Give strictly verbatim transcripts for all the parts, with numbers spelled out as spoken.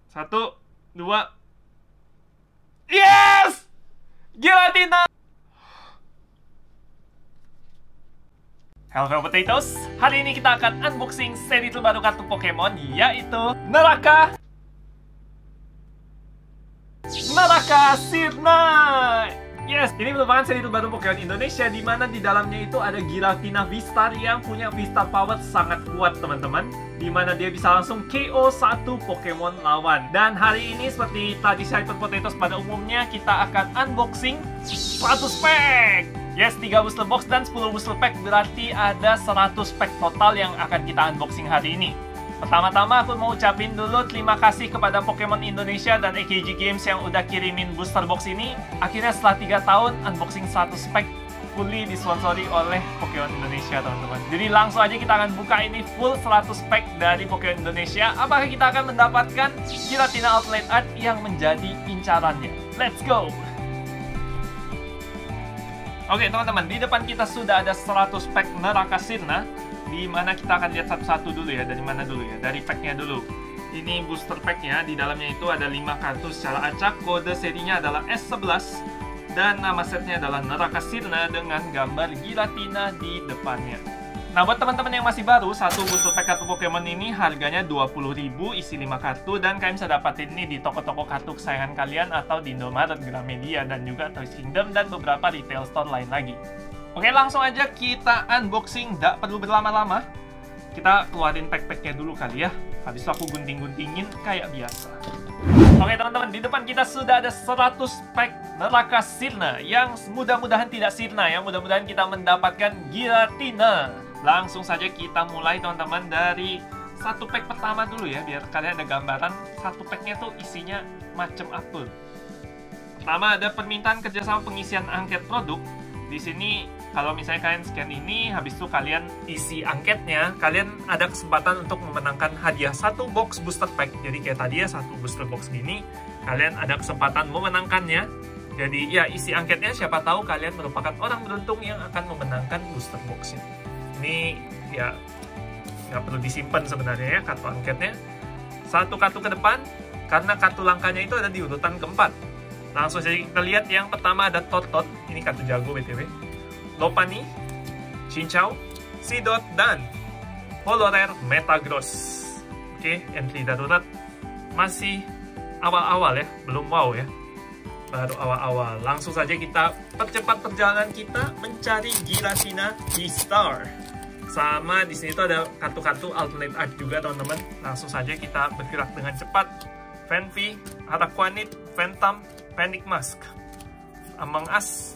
Satu, dua. Yes! Giratina! Halo Fellow Potatoes, hari ini kita akan unboxing seri terbaru kartu Pokemon, yaitu Neraka Neraka Sirna. Yes, ini merupakan seri terbaru Pokemon Indonesia, di mana di dalamnya itu ada Giratina V-Star yang punya V-Star power sangat kuat, teman-teman. Di mana dia bisa langsung K O satu Pokemon lawan. Dan hari ini seperti tradisi Hyper Potatoes pada umumnya, kita akan unboxing seratus pack. Yes, tiga booster box dan sepuluh booster pack, berarti ada seratus pack total yang akan kita unboxing hari ini. Pertama-tama aku mau ucapin dulu terima kasih kepada Pokemon Indonesia dan A K G Games yang udah kirimin booster box ini. Akhirnya setelah tiga tahun unboxing seratus pack fully disponsori oleh Pokemon Indonesia, teman-teman. Jadi langsung aja kita akan buka ini full seratus pack dari Pokemon Indonesia. Apakah kita akan mendapatkan Giratina Ultimate Art yang menjadi incarannya? Let's go! Oke teman-teman, di depan kita sudah ada seratus pack Neraka Sirna, di mana kita akan lihat satu-satu dulu ya. Dari mana dulu ya? Dari packnya dulu. Ini booster packnya, di dalamnya itu ada lima kartu secara acak. Kode serinya adalah S sebelas dan nama setnya adalah Neraka Sirna dengan gambar Giratina di depannya. Nah, buat teman-teman yang masih baru, satu booster pack kartu Pokemon ini harganya dua puluh ribu, isi lima kartu, dan kalian bisa dapatin ini di toko-toko kartu kesayangan kalian atau di Indomaret, Gramedia, dan juga Toys Kingdom, dan beberapa retail store lain lagi. Oke, langsung aja kita unboxing, nggak perlu berlama-lama. Kita keluarin pack-packnya dulu kali ya, habis itu aku gunting-guntingin kayak biasa. Oke teman-teman, di depan kita sudah ada seratus pack Neraka Sirna, yang mudah-mudahan tidak sirna ya, mudah-mudahan kita mendapatkan Giratina. Langsung saja kita mulai teman-teman dari satu pack pertama dulu ya, biar kalian ada gambaran satu packnya tuh isinya macam apa. Pertama ada permintaan kerjasama pengisian angket produk. Di sini kalau misalnya kalian scan ini, habis itu kalian isi angketnya, kalian ada kesempatan untuk memenangkan hadiah satu box booster pack. Jadi kayak tadi ya, satu booster box gini, kalian ada kesempatan memenangkannya. Jadi ya isi angketnya, siapa tahu kalian merupakan orang beruntung yang akan memenangkan booster boxnya. Ini ya nggak perlu disimpan sebenarnya ya kartu angketnya. Satu kartu ke depan, karena kartu langkanya itu ada di urutan keempat. Langsung saja kita lihat yang pertama ada Totot, ini kartu jago B T W. Lopunny, Chinchou, Seedot, dan Holo Rare Metagross. Oke, entry darurat masih awal-awal ya, belum wow ya. Baru awal-awal. Langsung saja kita percepat perjalanan kita mencari Giratina V-Star. Sama di sini tuh ada kartu-kartu Ultimate Art juga teman-teman. Langsung saja kita bergerak dengan cepat. Phanpy, Araquanid, Phantom, Panic Mask, Among Us,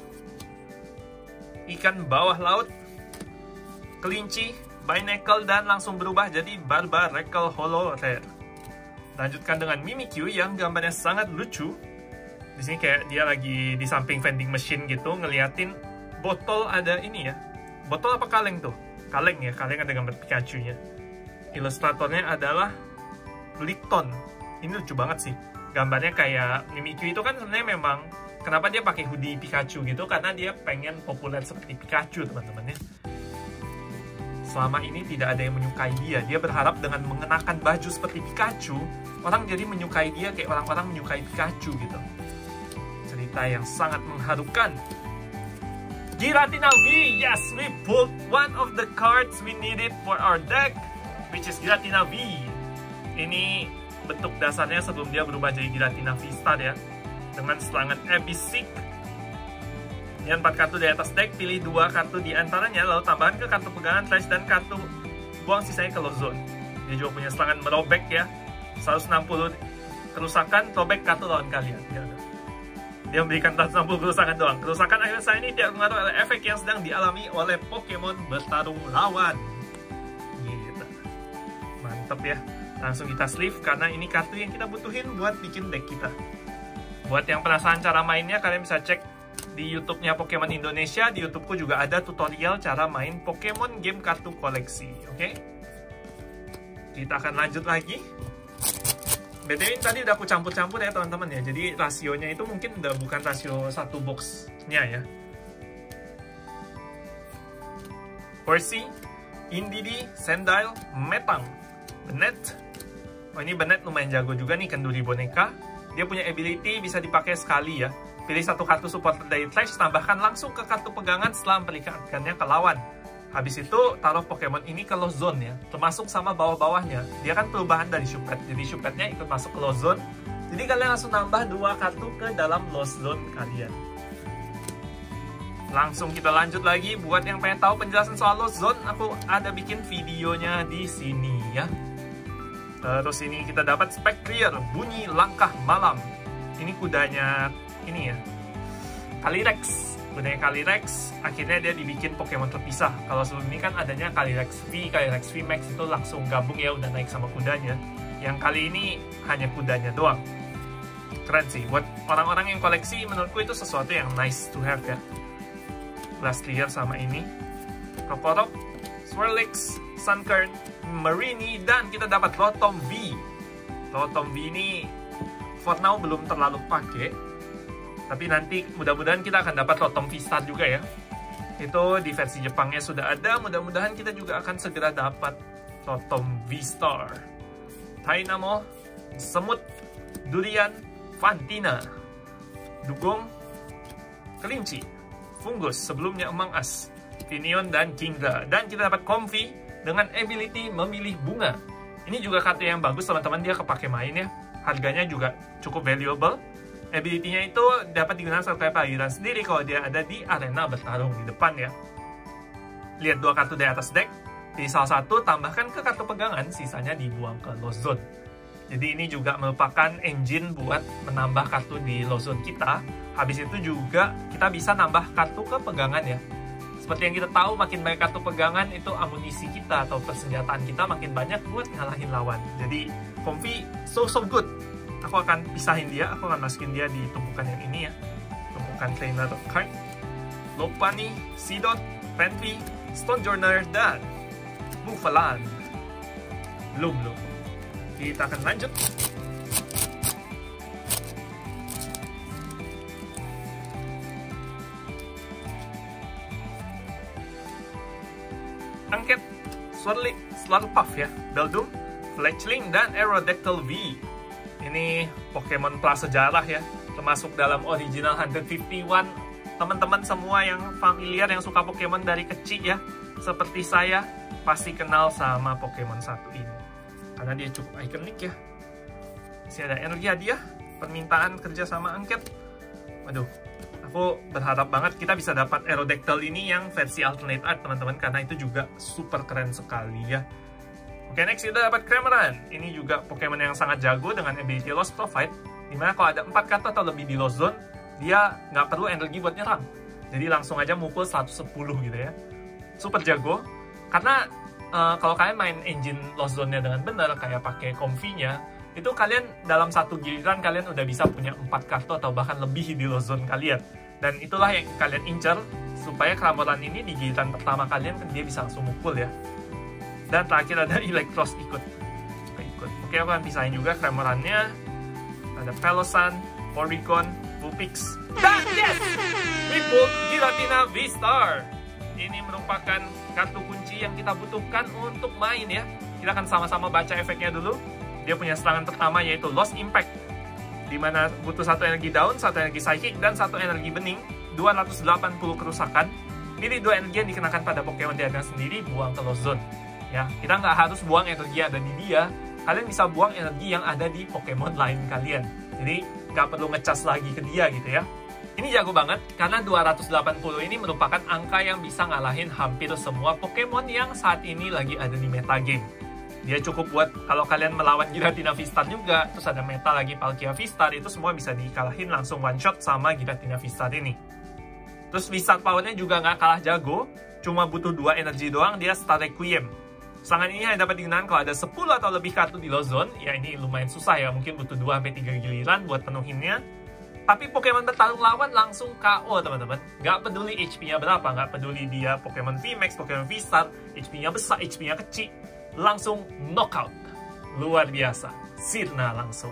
ikan bawah laut, kelinci, Binacle, dan langsung berubah jadi Barbaracle Holo Rare. Lanjutkan dengan Mimikyu yang gambarnya sangat lucu. Di sini kayak dia lagi di samping vending machine gitu, ngeliatin botol ada ini ya. Botol apa kaleng tuh? Kaleng ya, kaleng ada gambar Pikachu-nya. Ilustratornya adalah Lipton. Ini lucu banget sih. Gambarnya kayak Mimikyu itu kan sebenarnya memang kenapa dia pakai hoodie Pikachu gitu, karena dia pengen populer seperti Pikachu teman-teman ya. Selama ini tidak ada yang menyukai dia. Dia berharap dengan mengenakan baju seperti Pikachu, orang jadi menyukai dia kayak orang-orang menyukai Pikachu gitu. Cerita yang sangat mengharukan. Giratina V, yes, we pulled one of the cards we needed for our deck, which is Giratina V. Ini bentuk dasarnya sebelum dia berubah jadi Giratina V-Star ya, dengan serangan Abyssik. Yang empat kartu di atas deck, pilih dua kartu di antaranya, lalu tambahkan ke kartu pegangan trash dan kartu buang sisanya ke low zone. Dia juga punya serangan merobek ya, seratus enam puluh kerusakan, robek kartu lawan kalian ya. Dia memberikan seratus enam puluh kerusakan doang. Kerusakan akhir saya ini tidak mengaruh oleh efek yang sedang dialami oleh Pokemon bertarung lawan. Gitu. Mantep ya. Langsung kita sleeve karena ini kartu yang kita butuhin buat bikin deck kita. Buat yang penasaran cara mainnya, kalian bisa cek di YouTube-nya Pokemon Indonesia. Di YouTube-ku juga ada tutorial cara main Pokemon game kartu koleksi. Oke? Okay? Kita akan lanjut lagi. B T W tadi udah aku campur-campur ya teman-teman ya. Jadi rasionya itu mungkin udah bukan rasio satu box-nya ya. Horsey, Indeedee, Sandile, Metang, Bennett, Oh, ini Bennett lumayan jago juga nih, kenduri boneka. Dia punya ability bisa dipakai sekali ya. Pilih satu kartu support dari trash, tambahkan langsung ke kartu pegangan setelah memperlihatkannya ke lawan. Habis itu, taruh Pokemon ini ke lost zone ya, termasuk sama bawah-bawahnya. Dia kan perubahan dari Shuppet, jadi Shuppetnya ikut masuk ke lost zone. Jadi kalian langsung nambah dua kartu ke dalam lost zone kalian. Langsung kita lanjut lagi. Buat yang pengen tahu penjelasan soal lost zone, aku ada bikin videonya di sini ya. Terus ini kita dapat spek clear, bunyi langkah malam. Ini kudanya ini ya, Calyrex. Kudanya Calyrex, akhirnya dia dibikin Pokemon terpisah. Kalau sebelum ini kan adanya Calyrex V, Calyrex V Max itu langsung gabung ya, udah naik sama kudanya. Yang kali ini hanya kudanya doang. Keren sih, buat orang-orang yang koleksi menurutku itu sesuatu yang nice to have ya. Glass Clear sama ini, Krokorok, Swirlix, Sunkern, Marini, dan kita dapat Rotom V. Rotom V ini for now belum terlalu pakai, tapi nanti mudah-mudahan kita akan dapat Rotom V-Star juga ya. Itu di versi Jepangnya sudah ada, mudah-mudahan kita juga akan segera dapat Rotom V-Star. Dynamo, Semut, Durian, Fantina, Dugong, Kelinci, Fungus, sebelumnya Among Us, Finion, dan Kingdra. Dan kita dapat Comfy dengan ability memilih bunga. Ini juga kartu yang bagus teman-teman, dia kepake main ya. Harganya juga cukup valuable. Ability-nya itu dapat digunakan sebagai panggilan sendiri kalau dia ada di arena bertarung di depan ya. Lihat dua kartu dari atas deck, pilih salah satu, tambahkan ke kartu pegangan, sisanya dibuang ke lost zone. Jadi ini juga merupakan engine buat menambah kartu di lost zone kita. Habis itu juga kita bisa nambah kartu ke pegangan ya. Seperti yang kita tahu, makin banyak kartu pegangan itu amunisi kita atau persenjataan kita makin banyak buat ngalahin lawan. Jadi Comfy so so good. Aku akan pisahin dia, aku akan masukin dia di tumpukan yang ini ya. Tumpukan trainer card. Lopunny, Seedot, Pantry, Stonejourner, dan Bufalan. Belum, belum. Kita akan lanjut. Angket, Swirly, Slurpuff ya, Beldum, Fletchling, dan Aerodactyl V. Ini Pokemon prasejarah ya, termasuk dalam original one fifty-one. Teman-teman semua yang familiar, yang suka Pokemon dari kecil ya, seperti saya, pasti kenal sama Pokemon satu ini. Karena dia cukup ikonik ya. Masih ada energi hadiah, permintaan kerja sama Angket. Waduh, aku berharap banget kita bisa dapat Aerodactyl ini yang versi alternate art teman-teman, karena itu juga super keren sekali ya. Oke, next kita dapat Cramorant. Ini juga Pokemon yang sangat jago dengan ability Lost Profile, dimana kalau ada empat kartu atau lebih di Lost Zone, dia nggak perlu energi buat nyerang. Jadi langsung aja mukul seratus sepuluh gitu ya. Super jago, karena uh, kalau kalian main engine Lost Zone-nya dengan benar, kayak pakai Comfy-nya, itu kalian dalam satu giliran kalian udah bisa punya empat kartu atau bahkan lebih di Lost Zone kalian. Dan itulah yang kalian incer, supaya Cramorant ini di giliran pertama kalian kan dia bisa langsung mukul ya. Dan terakhir ada Electros ikut. ikut. Oke, aku akan pisahin juga Cramorant-nya. Ada Pelosan, Porygon, Vulpix, dan yes! We pulled Giratina V-Star. Ini merupakan kartu kunci yang kita butuhkan untuk main ya. Kita akan sama-sama baca efeknya dulu. Dia punya serangan pertama yaitu Lost Impact, dimana butuh satu energi daun, satu energi psychic, dan satu energi bening, dua ratus delapan puluh kerusakan. Pilih dua energi yang dikenakan pada Pokemon di arena sendiri, buang ke Lost Zone. Ya, kita nggak harus buang energi yang ada di dia, kalian bisa buang energi yang ada di Pokemon lain kalian. Jadi nggak perlu ngecas lagi ke dia gitu ya. Ini jago banget, karena dua ratus delapan puluh ini merupakan angka yang bisa ngalahin hampir semua Pokemon yang saat ini lagi ada di metagame. Dia cukup buat kalau kalian melawan Giratina V-Star juga, terus ada meta lagi Palkia V-Star, itu semua bisa dikalahin langsung one shot sama Giratina V-Star ini. Terus V-Star powernya juga nggak kalah jago, cuma butuh dua energi doang, dia Star Requiem. Serangan ini hanya dapat digunakan kalau ada sepuluh atau lebih kartu di Lost Zone. Ya ini lumayan susah ya, mungkin butuh dua sampai tiga giliran buat penuhinnya. Tapi Pokemon bertarung lawan langsung K O teman-teman. Nggak peduli H P-nya berapa, nggak peduli dia Pokemon V Max, Pokemon V-Star, H P-nya besar, H P-nya kecil, langsung knockout. Luar biasa, sirna langsung.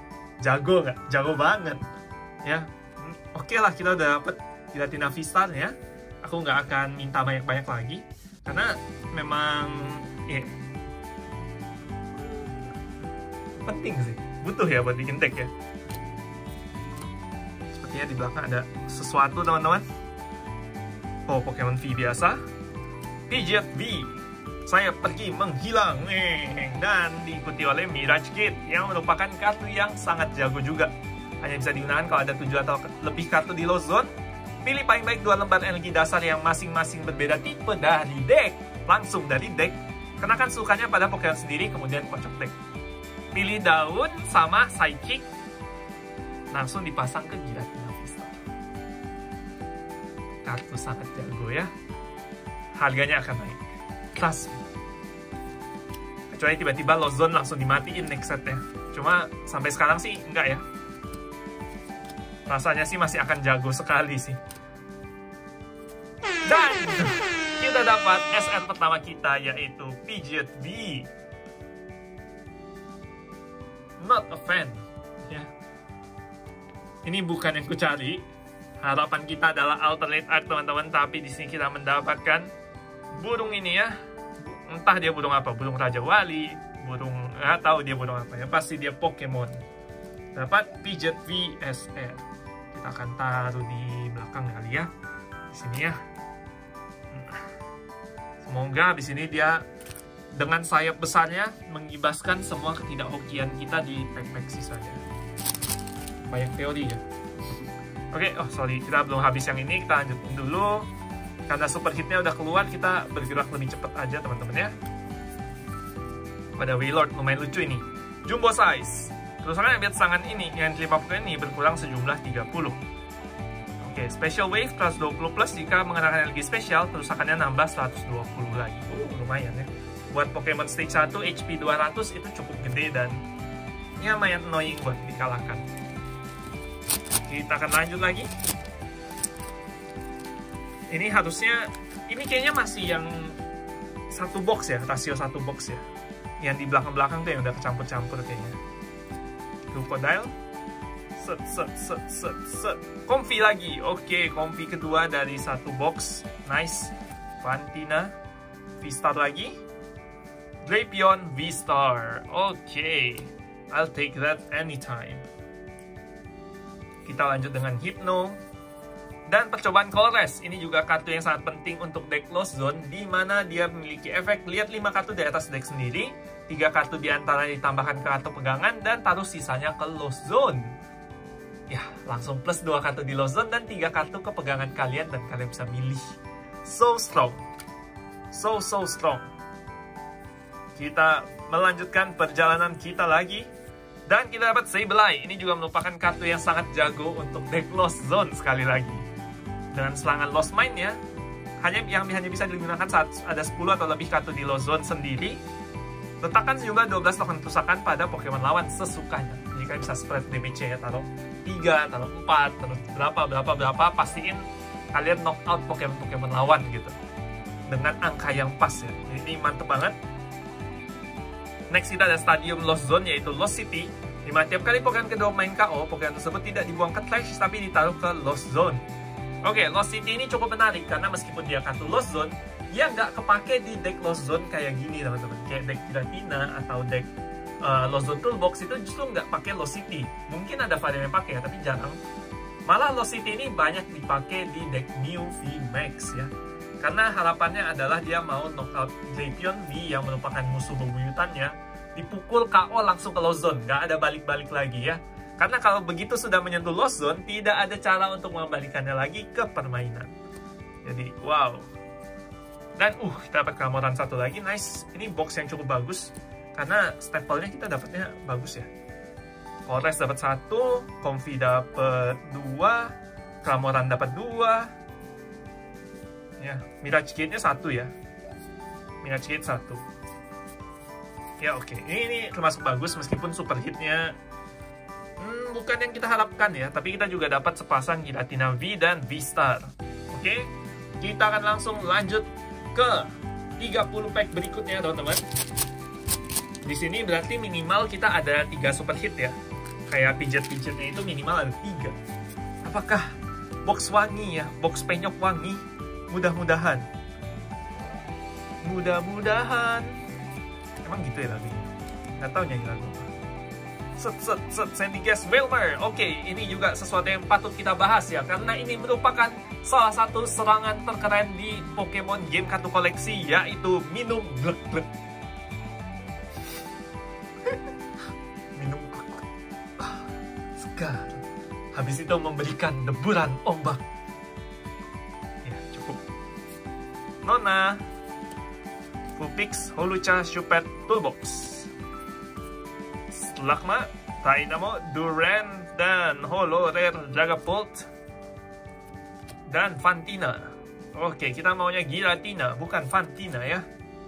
Jago nggak? Jago banget. Ya, oke lah, kita udah dapet Giratina V-Star ya. Aku nggak akan minta banyak-banyak lagi, karena memang ya, penting sih. Butuh ya buat bikin deck ya. Sepertinya di belakang ada sesuatu teman-teman. Oh, Pokemon V biasa. Pidgeot V. Saya pergi menghilang. Dan diikuti oleh Mirage Kit yang merupakan kartu yang sangat jago juga. Hanya bisa digunakan kalau ada tujuh atau lebih kartu di Lost Zone. Pilih paling baik dua lembar energi dasar yang masing-masing berbeda tipe dari deck. Langsung dari deck. Kenakan sukanya pada Pokemon sendiri, kemudian kocok deck. Pilih daun sama Psychic. Langsung dipasang ke Giratina V-Star. Kartu sangat jago ya. Harganya akan naik. Trust me. Kecuali tiba-tiba Lost Zone langsung dimatiin next setnya. Cuma sampai sekarang sih enggak ya. Rasanya sih masih akan jago sekali sih. Dan kita dapat S N pertama kita, yaitu Pidgeot V. Not a fan ya. Ini bukan yang kucari. Harapan kita adalah alternate art teman-teman, tapi di sini kita mendapatkan burung ini ya. Entah dia burung apa, burung Raja Wali, burung nggak tahu dia burung apa ya. Pasti dia Pokemon. Dapat Pidgeot V S R. Kita akan taruh di belakang kali ya. Di sini ya. Semoga di sini dia dengan sayap besarnya mengibaskan semua ketidakhokian kita di pack-pack sisanya. Banyak teori ya. Oke, okay, oh sorry, kita belum habis yang ini, kita lanjutin dulu. Karena super hitnya udah keluar, kita bergerak lebih cepat aja teman-teman ya. Pada Wailord lumayan lucu ini. Jumbo size. Kerusakan yang serangan ini, yang lima puluh ini berkurang sejumlah tiga puluh. Oke, okay, Special Wave seratus dua puluh plus jika mengenakan energi spesial, kerusakannya nambah seratus dua puluh lagi. Uh, lumayan ya. Buat Pokemon Stage satu, H P dua ratus itu cukup gede dan ya lumayan annoying buat dikalahkan. Kita akan lanjut lagi. Ini harusnya, ini kayaknya masih yang satu box ya, rasio satu box ya. Yang di belakang-belakang tuh yang udah kecampur-campur kayaknya. Crocodile. Set, set, set, set, set. Comfy lagi. Oke, Comfy kedua dari satu box. Nice. Fantina. V-Star lagi. Drapion V-Star. Oke. I'll take that anytime. Kita lanjut dengan Hypno. Dan percobaan Colress. Ini juga kartu yang sangat penting untuk deck Lost Zone, di mana dia memiliki efek lihat lima kartu di atas deck sendiri, tiga kartu di antara ditambahkan ke kartu pegangan, dan taruh sisanya ke Lost Zone. Ya, langsung plus dua kartu di Lost Zone dan tiga kartu ke pegangan kalian, dan kalian bisa milih. So strong. So, so strong. Kita melanjutkan perjalanan kita lagi. Dan kita dapat Sableye. Ini juga merupakan kartu yang sangat jago untuk deck Lost Zone sekali lagi. Dengan serangan Lost Mine ya, hanya yang hanya bisa digunakan saat ada sepuluh atau lebih kartu di Lost Zone sendiri. Letakkan sejumlah dua belas token kerusakan pada Pokemon lawan sesukanya. Jadi kalian bisa spread damage-nya ya, taruh tiga, taruh empat, taruh berapa, berapa, berapa. Pastiin kalian knock out Pokemon-Pokemon lawan gitu. Dengan angka yang pas ya. Jadi ini mantep banget. Next kita ada Stadium Lost Zone, yaitu Lost City. Di mana tiap kali Pokemon kedua main K O, Pokemon tersebut tidak dibuang ke trash, tapi ditaruh ke Lost Zone. Oke, Lost City ini cukup menarik, karena meskipun dia kartu Lost Zone, dia nggak kepake di deck Lost Zone kayak gini teman-teman. Kayak deck Giratina atau deck uh, Lost Zone Toolbox itu justru nggak pakai Lost City. Mungkin ada varian yang pakai, tapi jarang. Malah Lost City ini banyak dipakai di deck Mew V Max ya. Karena harapannya adalah dia mau knockout Drapion V yang merupakan musuh bebuyutannya, dipukul K O langsung ke Lost Zone, nggak ada balik-balik lagi ya. Karena kalau begitu sudah menyentuh Lost Zone, tidak ada cara untuk mengembalikannya lagi ke permainan. Jadi, wow. Dan, uh, kita dapat Cramoran satu lagi, nice. Ini box yang cukup bagus, karena staple-nya kita dapatnya bagus ya. Colress dapat satu, Comfy dapat dua, Cramoran dapat dua. Ya, Mirage Gate-nya satu ya. Mirage Gate satu. Ya oke, okay. ini, ini termasuk bagus meskipun super hitnya hmm, bukan yang kita harapkan ya. Tapi kita juga dapat sepasang Giratina V dan V-Star. Oke, okay? Kita akan langsung lanjut ke tiga puluh pack berikutnya teman-teman. Di sini berarti minimal kita ada tiga super hit ya. Kayak Pidgeot-Pidgeotnya itu minimal ada tiga. Apakah box wangi ya, box penyok wangi? Mudah-mudahan. Mudah-mudahan. Emang gitu ya lagunya? Nggak tahu nyanyi lagu. Set, set, set, Sandygast Wailmer. Oke, ini juga sesuatu yang patut kita bahas ya, karena ini merupakan salah satu serangan terkeren di Pokemon game kartu koleksi, yaitu minum glek glek. Minum glek glek. Ah, segar. Habis itu memberikan deburan ombak. Ya, cukup. Nona. Vulpix Holucha Super Toolbox. Slugma, Dynamo, Duran, dan Holo Rare Dragapult. Dan Fantina. Oke, kita maunya Giratina, bukan Fantina ya.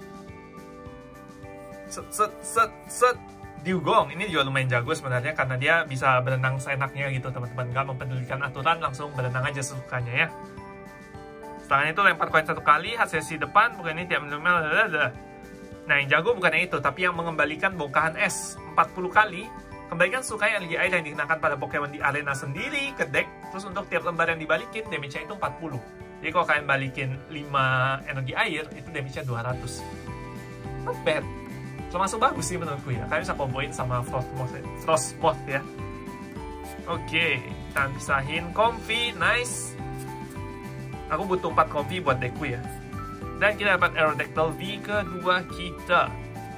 Set, set, set, set. Dewgong, ini juga lumayan jago sebenarnya karena dia bisa berenang seenaknya gitu teman-teman, gak mempedulikan aturan, langsung berenang aja sesukanya ya. Setelah itu lempar koin satu kali, hasil sesi depan, bukan ini tiap minimal. Nah yang jago bukan yang itu, tapi yang mengembalikan bongkahan es empat puluh kali, kembalikan sukai energi air yang dikenakan pada Pokemon di arena sendiri ke deck, terus untuk tiap lembar yang dibalikin, damage-nya itu empat puluh. Jadi kalau kalian balikin lima energi air, itu damage-nya dua ratus. Not bad. Termasuk bagus sih menurutku ya. Kalian bisa komboin sama Frostmoth, Frostmoth ya. Oke, kita pisahin Comfy, nice. Aku butuh empat Comfy buat deckku ya. Dan kita dapat Aerodactyl V kedua kita.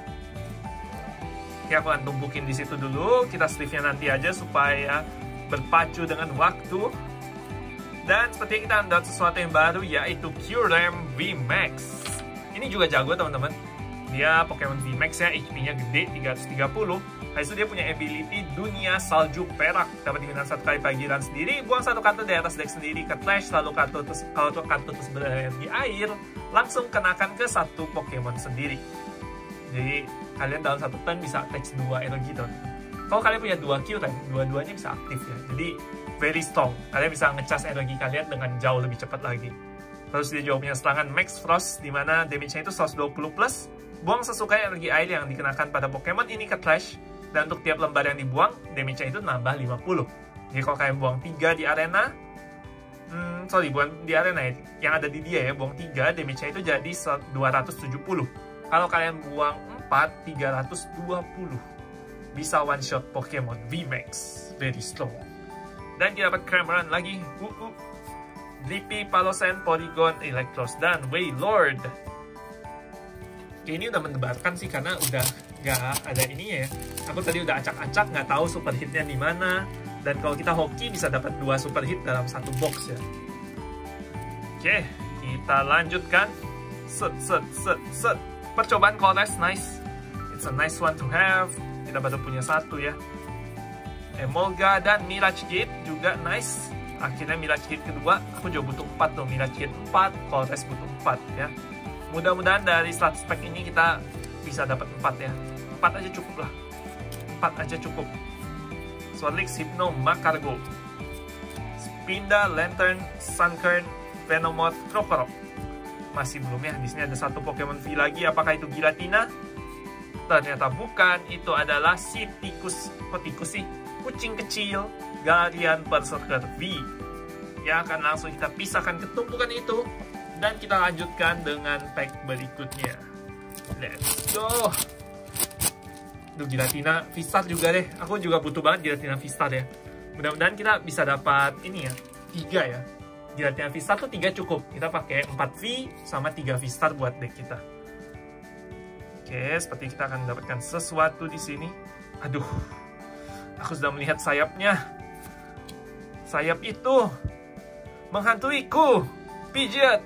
Oke, aku akan tumpukin di situ dulu. Kita sleeve-nya nanti aja supaya berpacu dengan waktu. Dan seperti kita mendapat sesuatu yang baru, yaitu Kyurem V Max. Ini juga jago teman-teman. Dia Pokemon V Max ya, H P-nya gede tiga ratus tiga puluh. Habis itu dia punya ability Dunia Salju Perak. Dapat digunakan satu kali panggilan sendiri, buang satu kartu dari atas deck sendiri ke trash, lalu kartu terus kalau kartu tersebut di air, langsung kenakan ke satu Pokemon sendiri. Jadi kalian dalam satu turn bisa attach dua energi tuh. Kalau kalian punya dua Q kan, dua-duanya bisa aktif ya. Jadi very strong. Kalian bisa ngecas energi kalian dengan jauh lebih cepat lagi. Terus dia juga punya serangan Max Frost, di mana damage-nya itu seratus dua puluh plus. Buang sesukai energi air yang dikenakan pada Pokemon ini ke trash, dan untuk tiap lembar yang dibuang, damage-nya itu nambah lima puluh. Jadi kalau kalian buang tiga di arena, hmm, sorry, bukan di arena ya, yang ada di dia ya, buang tiga, damage-nya itu jadi dua ratus tujuh puluh. Kalau kalian buang empat, tiga ratus dua puluh. Bisa one shot Pokemon V Max, very strong. Dan kita dapat Cramorant lagi, uh, uh. Drippy, Palossand, Porygon, Electros, dan Wailord. Ini udah mendebarkan sih karena udah gak ada ininya ya. Aku tadi udah acak-acak, nggak tahu super hitnya di mana. Dan kalau kita hoki bisa dapat dua super hit dalam satu box ya. Oke, kita lanjutkan. Set, set, set, set. Percobaan Colress, nice. It's a nice one to have. Kita baru punya satu ya. Emolga dan Mirage Gate juga nice. Akhirnya Mirage Gate kedua. Aku juga butuh empat tuh. Mirage Gate empat, Colress butuh empat ya. Mudah-mudahan dari seratus pack ini kita bisa dapat empat ya. empat aja cukup lah. empat aja cukup. Swirlix, Hypno, Macargo, Spinda, Lantern, Sunkern, Venomoth, Krokorok. Masih belum ya. Di sini ada satu Pokemon V lagi. Apakah itu Giratina? Ternyata bukan. Itu adalah si tikus. Kok tikus sih? Kucing kecil, Galarian Berserker V. Ya, akan langsung kita pisahkan ketumpukan itu. Dan kita lanjutkan dengan pack berikutnya. Let's go. Duh, Giratina V-Star juga deh. Aku juga butuh banget Giratina V-Star ya. Mudah-mudahan kita bisa dapat ini ya, tiga ya. Giratina V-Star tuh tiga cukup. Kita pakai empat V sama tiga V-Star buat deck kita. Oke, seperti kita akan mendapatkan sesuatu di sini. Aduh, aku sudah melihat sayapnya. Sayap itu menghantuiku. Pidgeot.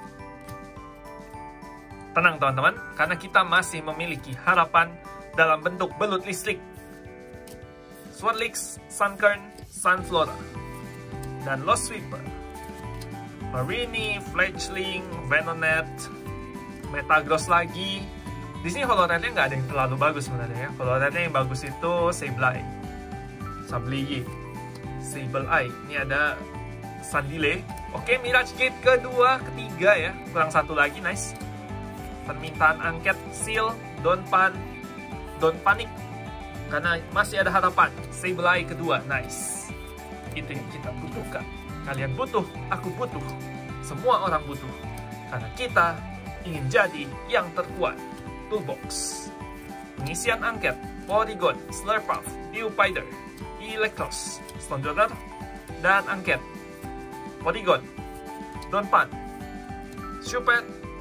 Tenang teman-teman, karena kita masih memiliki harapan dalam bentuk belut listrik. Swirlix, Sunkern, Sunflora, dan Lost Sweeper. Marini, Fledgling, Venonat, Metagross lagi. Di sini Holorare-nya nggak ada yang terlalu bagus sebenarnya ya. Holorare-nya yang bagus itu Sableye, Sableye, Sableye. Ini ada Sandile. Oke, Mirage Gate kedua, ketiga ya. Kurang satu lagi, nice. Permintaan angket, Seal, Donphan, Don't Panic. Karena masih ada harapan. Sableye kedua, nice. Itu yang kita butuhkan. Kalian butuh, aku butuh. Semua orang butuh. Karena kita ingin jadi yang terkuat. Toolbox. Pengisian angket. Porygon, Slurpuff, Viewfinder, Electros, Stonjourner, dan Angket. Porygon, Donphan, Super,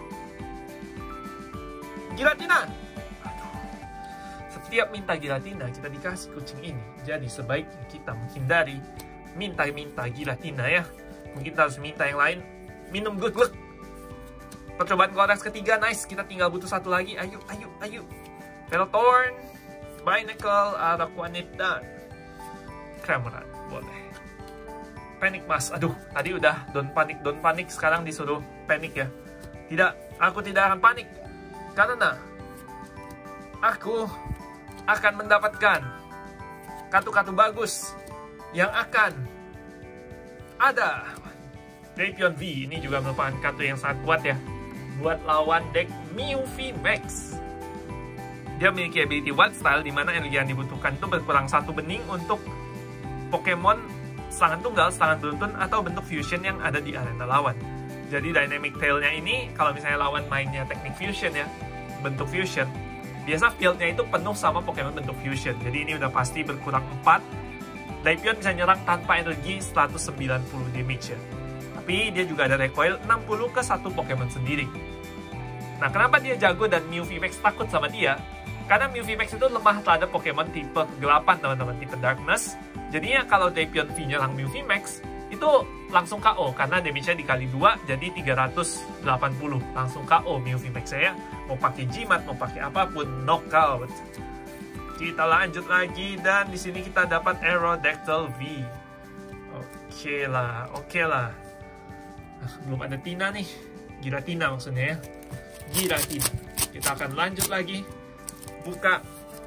Giratina. Aduh. Setiap minta Giratina kita dikasih kucing ini. Jadi sebaiknya kita menghindari minta-minta Giratina ya. Mungkin kita harus minta yang lain. Minum gluk-gluk. Percobaan Korax ketiga, nice. Kita tinggal butuh satu lagi. Ayo, ayo, ayo. Velothorn, Binacle, Araquanid, dan Cramorant. Boleh. Panic Mask. Aduh, tadi udah don't panik, don't panik. Sekarang disuruh panik ya. Tidak, aku tidak akan panik. Karena aku akan mendapatkan kartu-kartu bagus yang akan ada. Drapion V, ini juga merupakan kartu yang sangat kuat ya buat lawan deck Mew V Max. Dia memiliki ability Wild Style, di mana energi yang dibutuhkan itu berkurang satu bening untuk Pokemon serangan tunggal, serangan beruntun, atau bentuk fusion yang ada di arena lawan. Jadi Dynamic Tail-nya ini, kalau misalnya lawan mainnya teknik fusion ya, bentuk fusion, biasa field-nya itu penuh sama Pokemon bentuk fusion. Jadi ini udah pasti berkurang empat. Drapion bisa nyerang tanpa energi seratus sembilan puluh damage ya. Tapi dia juga ada recoil enam puluh ke satu Pokemon sendiri. Nah, kenapa dia jago dan Mew V Max takut sama dia? Karena Mew V Max itu lemah terhadap Pokemon tipe kegelapan, teman-teman, tipe Darkness. Jadinya kalau Drapion V nyerang Mew V Max, itu langsung K O. Karena damage-nya dikali dua, jadi tiga ratus delapan puluh. Langsung K O Mew V Max saya. Mau pakai G-Mat, mau pakai apapun, knockout. Kita lanjut lagi, dan di sini kita dapat Aerodactyl V. Oke lah, oke lah. Belum ada Tina nih. Giratina maksudnya ya. Giratina. Kita akan lanjut lagi. Buka.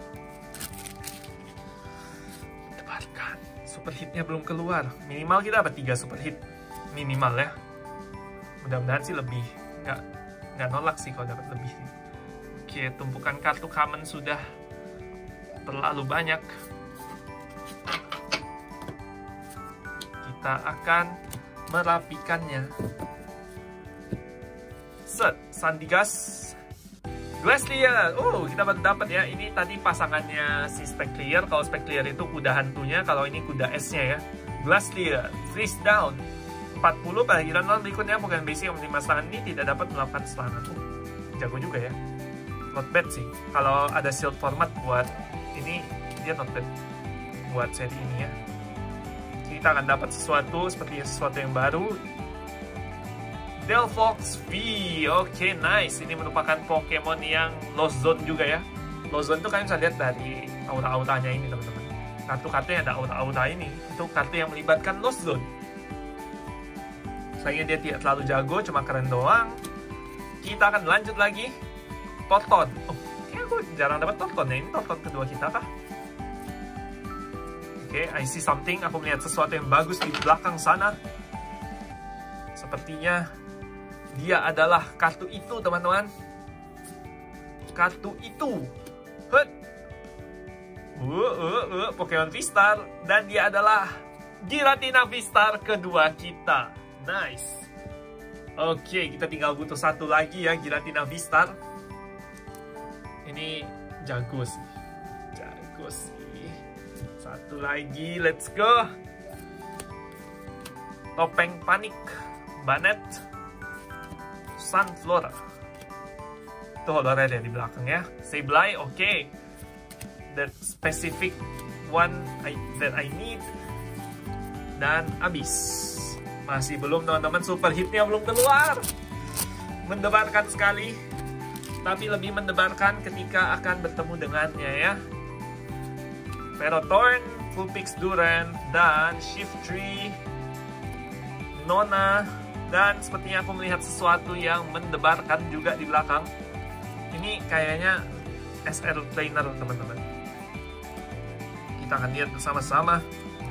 Tebarkan. Super hitnya belum keluar. Minimal kita dapat tiga super hit. Minimal ya. Mudah-mudahan sih lebih. Nggak, nggak nolak sih kalau dapat lebih. Oke, tumpukan kartu common sudah terlalu banyak. Kita akan merapikannya. Set, Sandigas, Glacier. Oh, kita baru dapat ya. Ini tadi pasangannya si Speclear. Kalau Speclear itu kuda hantunya, kalau ini kuda S-nya ya. Glacier, Freeze Down. empat puluh pada giliran lawan berikutnya Pokemon basic yang menerima serangan ini tidak dapat melakukan serangan. Oh, jago juga ya. Not bad sih. Kalau ada shield format buat ini, dia not bad buat seri ini ya. Kita akan dapat sesuatu seperti sesuatu yang baru. Delphox V. Oke, okay, nice. Ini merupakan Pokemon yang Lost Zone juga ya. Lost Zone itu kalian bisa lihat dari aura-auranya ini, teman-teman. Kartu-kartu yang ada aura-aura ini, itu kartu yang melibatkan Lost Zone. Sayangnya dia tidak terlalu jago, cuma keren doang. Kita akan lanjut lagi. Torton. Oh, kayaknya aku jarang dapat Torton ya. Ini Torton kedua kita kah? Oke, okay, I see something. Aku melihat sesuatu yang bagus di belakang sana. Sepertinya dia adalah kartu itu, teman-teman. Kartu itu. Hut. Uh, uh, uh, Pokemon V-Star. Dan dia adalah Giratina V-Star kedua kita. Nice. Oke, okay, kita tinggal butuh satu lagi ya, Giratina V-Star. Ini jago sih. Jago sih. Satu lagi, let's go. Topeng Panik, Banet, Sunflora. Itu Holored ya di belakang ya. Sableye, oke. Okay. That specific one I, that I need. Dan Abyss. Masih belum, teman-teman. Super hitnya belum keluar. Mendebarkan sekali. Tapi lebih mendebarkan ketika akan bertemu dengannya ya. Ferrothorn, Vulpix Duran, dan Shiftry, Nona, dan sepertinya aku melihat sesuatu yang mendebarkan juga di belakang. Ini kayaknya S R Trainer, teman-teman. Kita akan lihat bersama-sama.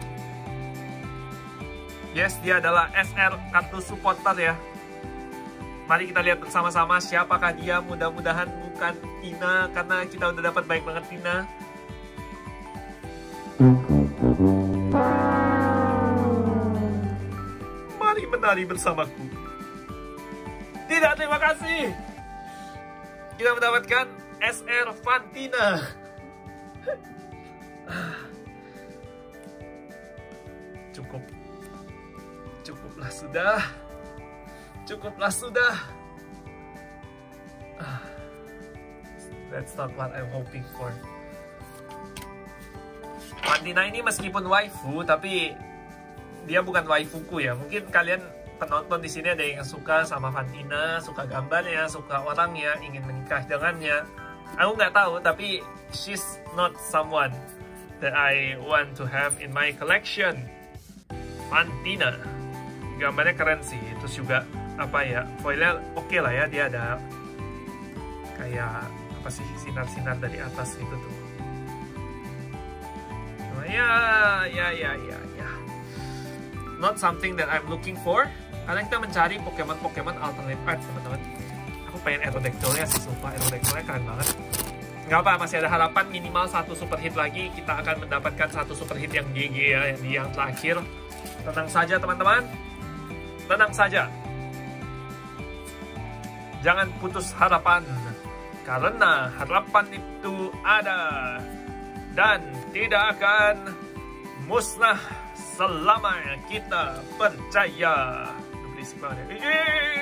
Yes, dia adalah S R kartu supporter ya. Mari kita lihat bersama-sama siapakah dia. Mudah-mudahan bukan Tina, karena kita udah dapat baik banget Tina. Mari menari bersamaku. Tidak, terima kasih. Kita mendapatkan S R Fantina. Cukup. Cukuplah sudah. Cukuplah sudah. That's not what I'm hoping for. Fantina ini meskipun waifu, tapi dia bukan waifuku ya. Mungkin kalian penonton di sini ada yang suka sama Fantina, suka gambarnya, suka orangnya, ingin menikah dengannya. Aku nggak tahu, tapi she's not someone that I want to have in my collection. Fantina, gambarnya keren sih. Terus juga apa ya, foilnya oke okay lah ya. Dia ada kayak apa sih, sinar-sinar dari atas itu tuh. Oh, ya, ya, ya, ya, ya. Not something that I'm looking for. Karena kita mencari Pokemon-Pokemon alternate art, teman-teman. Aku pengen Aerodactyl-nya sih, sumpah. Aerodactyl-nya keren banget. Nggak apa, masih ada harapan minimal satu super hit lagi. Kita akan mendapatkan satu super hit yang G G ya, yang di yang terakhir. Tenang saja, teman-teman. Tenang saja. Jangan putus harapan. Karena harapan itu ada. Dan tidak akan musnah selama kita percaya. Berisik banget ya.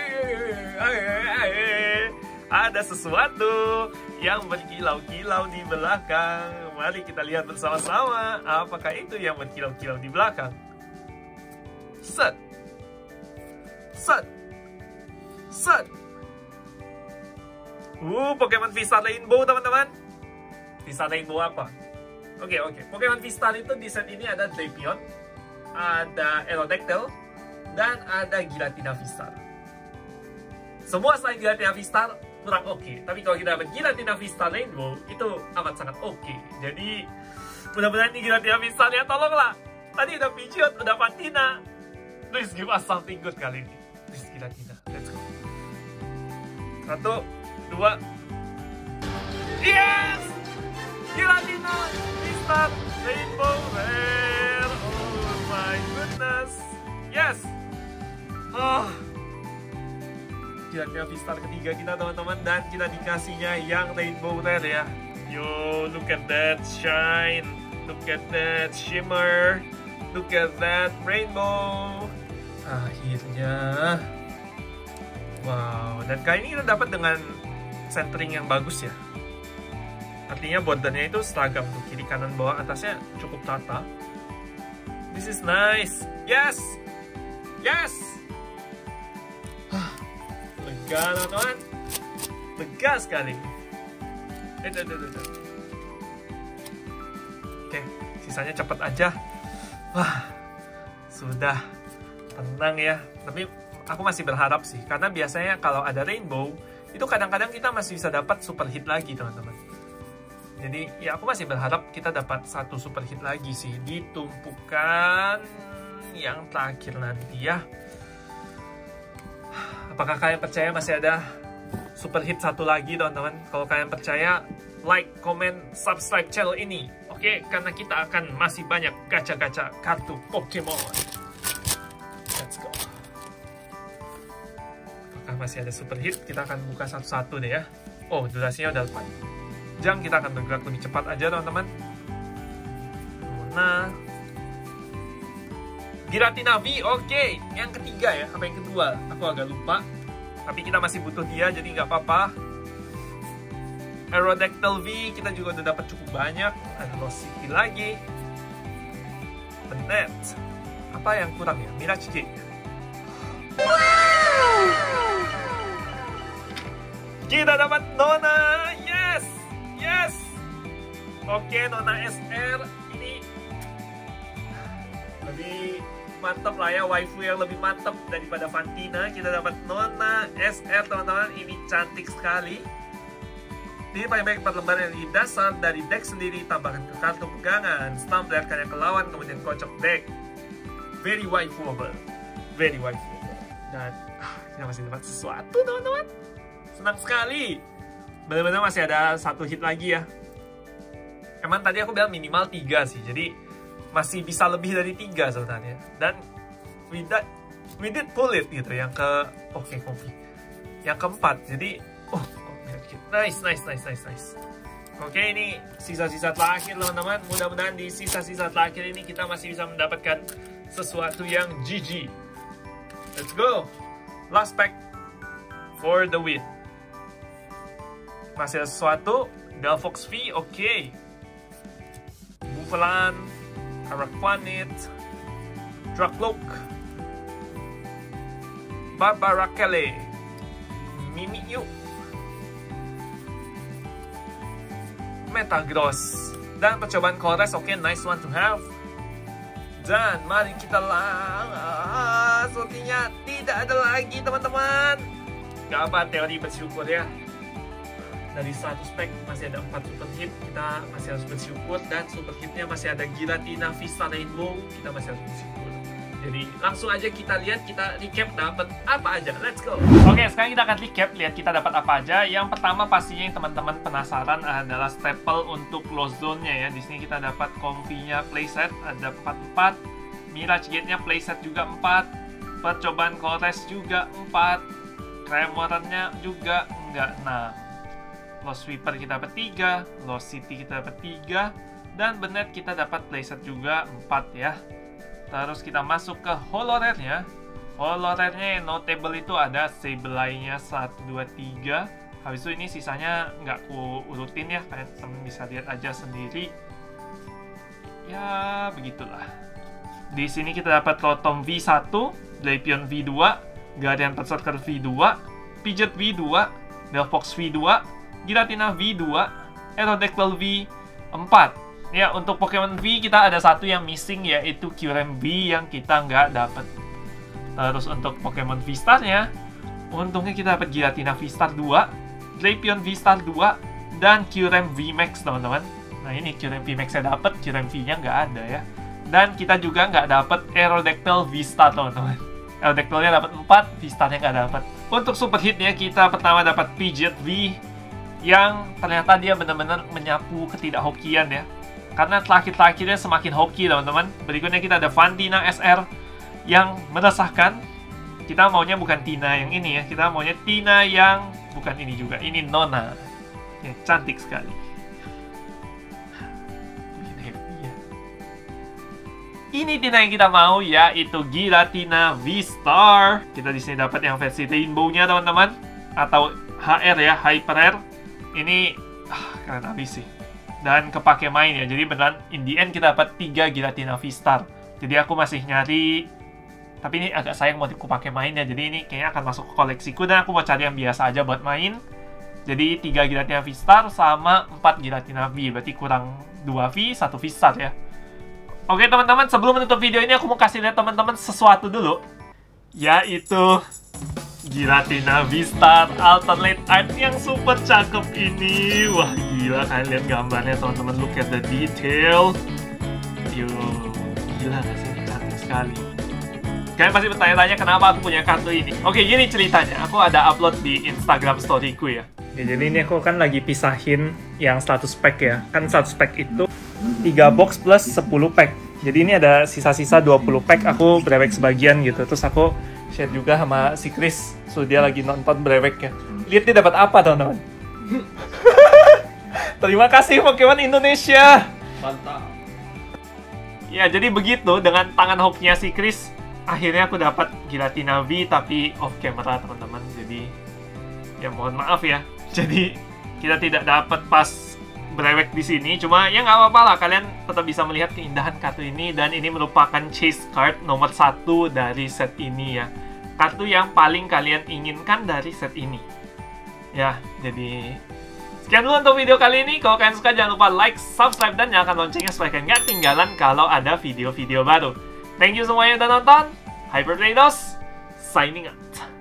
Ada sesuatu yang berkilau-kilau di belakang. Mari kita lihat bersama-sama. Apakah itu yang berkilau-kilau di belakang? Set. Set. Set. Uh, Pokemon V-Star Rainbow, teman-teman. V-Star Rainbow apa? Oke, okay, oke. Okay. Pokemon V-Star itu di set ini ada Drapion, ada Aerodactyl, dan ada Giratina V-Star. Semua selain Giratina V-Star kurang oke. Okay. Tapi kalau kita dapat Giratina V-Star Rainbow, itu amat sangat oke. Okay. Jadi, mudah-mudahan ini Giratina V-Star ya, tolonglah. Tadi udah Pidgeot, udah Fantina. Please give us something good kali ini. Please Giratina, let's go. Satu, dua. Yes! Giratina V-Star Rainbow Rare. Oh my goodness. Yes. Oh. Giratina V-Star ketiga kita, teman-teman, dan kita dikasihnya yang Rainbow Rare ya. Yo, look at that shine. Look at that shimmer. Look at that rainbow. Akhirnya. Wow, dan kali ini kita dapat dengan centering yang bagus ya. Artinya bordernya itu seragam tuh, kiri kanan bawah atasnya cukup tata. This is nice. Yes. Yes. Lega, teman-teman. Lega sekali. Eh, eh, eh, eh. Oke, sisanya cepet aja. Wah, sudah tenang ya. Tapi aku masih berharap sih, karena biasanya kalau ada rainbow itu kadang-kadang kita masih bisa dapat super hit lagi, teman-teman. Jadi ya aku masih berharap kita dapat satu super hit lagi sih di tumpukan yang terakhir nanti ya. Apakah kalian percaya masih ada super hit satu lagi, teman-teman? Kalau kalian percaya, like, comment, subscribe channel ini. Oke, karena kita akan masih banyak gacha-gacha kartu Pokemon. Let's go. Apakah masih ada super hit? Kita akan buka satu-satu deh ya. Oh, durasinya udah empat jam. Kita akan bergerak lebih cepat aja, teman-teman. Nah, Giratina V, oke. Okay. Yang ketiga ya, apa yang kedua? Aku agak lupa. Tapi kita masih butuh dia, jadi nggak apa-apa. Aerodactyl V, kita juga udah dapat cukup banyak. Ada Lost City lagi. Benet. Apa yang kurang ya? Mirage Gate. Wow! Kita dapat Nona. Yes! Yes! Oke, Nona S R. Ini lebih mantap lah ya, waifu yang lebih mantap daripada Fantina. Kita dapat Nona S R, teman-teman. Ini cantik sekali. Ini paling baik empat lembar energi dasar dari deck sendiri, tambahkan ke kartu pegangan, stamp perlihatkannya ke lawan, kemudian kocok deck. Very waifuable, very waifuable. Dan ah, kita masih dapat sesuatu, teman-teman. Senang sekali. Benar-benar masih ada satu hit lagi ya. Emang tadi aku bilang minimal tiga sih, jadi masih bisa lebih dari tiga sebenarnya. Dan we did, we did pull it gitu, yang ke oke okay, Kofi, yang keempat. Jadi oh, oh nice, nice, nice, nice, nice. Oke, ini sisa-sisa terakhir teman-teman. Mudah-mudahan di sisa-sisa terakhir ini kita masih bisa mendapatkan sesuatu yang G G. Let's go. Last pack for the win. Masih ada sesuatu. Galfox V, oke. Okay. Buffalon, Araquanid, Drakloak, Barbarakele, Mimikyu, Metagross, dan percobaan Colress, oke, okay, nice one to have. Dan mari kita lang, ah, sepertinya tidak ada lagi teman-teman. Gak apa, teori bersyukur ya. Dari seratus pack masih ada empat super hit, kita masih harus bersyukur. Dan super hitnya masih ada Giratina, Vista, Rainbow, kita masih harus bersyukur. Jadi langsung aja kita lihat, kita recap dapat apa aja. Let's go. Oke, sekarang kita akan recap, lihat kita dapat apa aja. Yang pertama pastinya yang teman-teman penasaran adalah staple untuk close zone-nya ya. Di sini kita dapat Comfy-nya playset ada empat empat, Mirage Gate-nya playset juga empat, percobaan Colress juga empat, Cramorant-nya juga enggak enam. Lost Sweeper kita dapat tiga, Lost City kita dapat tiga, dan Bennett kita dapat playset juga empat ya. Terus kita masuk ke Holorare-nya. Holorare-nya yang notable itu ada Sableye-nya satu, dua, tiga. Habis itu ini sisanya nggak ku urutin ya, kalian temen bisa lihat aja sendiri. Ya, begitulah. Di sini kita dapat Rotom V satu, Drapion V dua, Guardian Berserker V dua, Pidgeot V dua, Delphox V dua, Giratina V dua, Aerodactyl V empat. Ya, untuk Pokemon V kita ada satu yang missing, yaitu Kyurem V yang kita nggak dapat. Terus untuk Pokemon V-Star-nya, untungnya kita dapat Giratina V-Star dua, Drapion V-Star dua, dan Kyurem V-Max, teman-teman. Nah, ini Kyurem V-Max saya dapat, Kyurem V-nya nggak ada ya. Dan kita juga nggak dapat Aerodactyl V-Star, teman-teman. Aerodactyl-nya dapat empat, V-Star-nya nggak dapat. Untuk super hit-nya kita pertama dapat Pidgeot V, yang ternyata dia benar-benar menyapu ketidakhokian ya. Karena terakhir-terakhirnya semakin hoki teman-teman. Berikutnya kita ada Fantina S R yang meresahkan. Kita maunya bukan Tina yang ini ya. Kita maunya Tina yang bukan ini juga. Ini Nona. Ya, cantik sekali. Ini Tina yang kita mau, yaitu Giratina V-Star. Kita di sini dapat yang versi Rainbow-nya teman-teman, atau H R ya, Hyper Rare. Ini ah, keren habis sih. Dan kepake main ya. Jadi beneran in the end kita dapat tiga Giratina V-Star. Jadi aku masih nyari, tapi ini agak sayang mau aku pakai main ya. Jadi ini kayaknya akan masuk ke koleksiku, dan aku mau cari yang biasa aja buat main. Jadi tiga Giratina V-Star sama empat Giratina V. Berarti kurang dua V, satu V-Star ya. Oke teman-teman, sebelum menutup video ini aku mau kasih lihat teman-teman sesuatu dulu. Yaitu Giratina V-Star Alternate Art yang super cakep ini. Wah gila, kalian lihat gambarnya teman-teman. Look at the detail. Yo, gila gak sih? Cantik sekali. Kalian pasti bertanya-tanya kenapa aku punya kartu ini. Oke, gini ceritanya. Aku ada upload di Instagram storyku ya. Ya, jadi ini aku kan lagi pisahin yang seratus pack ya. Kan seratus pack itu tiga box plus sepuluh pack. Jadi ini ada sisa-sisa dua puluh pack. Aku brewek sebagian gitu. Terus aku share juga sama si Chris. So dia lagi nonton brewek ya. Lihat dia dapat apa teman-teman. Terima kasih Pokemon Indonesia. Mantap. Ya jadi begitu dengan tangan hokinya si Chris. Akhirnya aku dapat Giratina V tapi off camera teman-teman. Jadi ya mohon maaf ya. Jadi kita tidak dapat pas brewek di sini. Cuma ya nggak apa-apa lah. Kalian tetap bisa melihat keindahan kartu ini. Dan ini merupakan chase card nomor satu dari set ini ya. Kartu yang paling kalian inginkan dari set ini. Ya, jadi sekian dulu untuk video kali ini. Kalau kalian suka jangan lupa like, subscribe, dan nyalakan loncengnya supaya kalian nggak ketinggalan kalau ada video-video baru. Thank you semuanya yang udah nonton. Hyper Trados, signing out.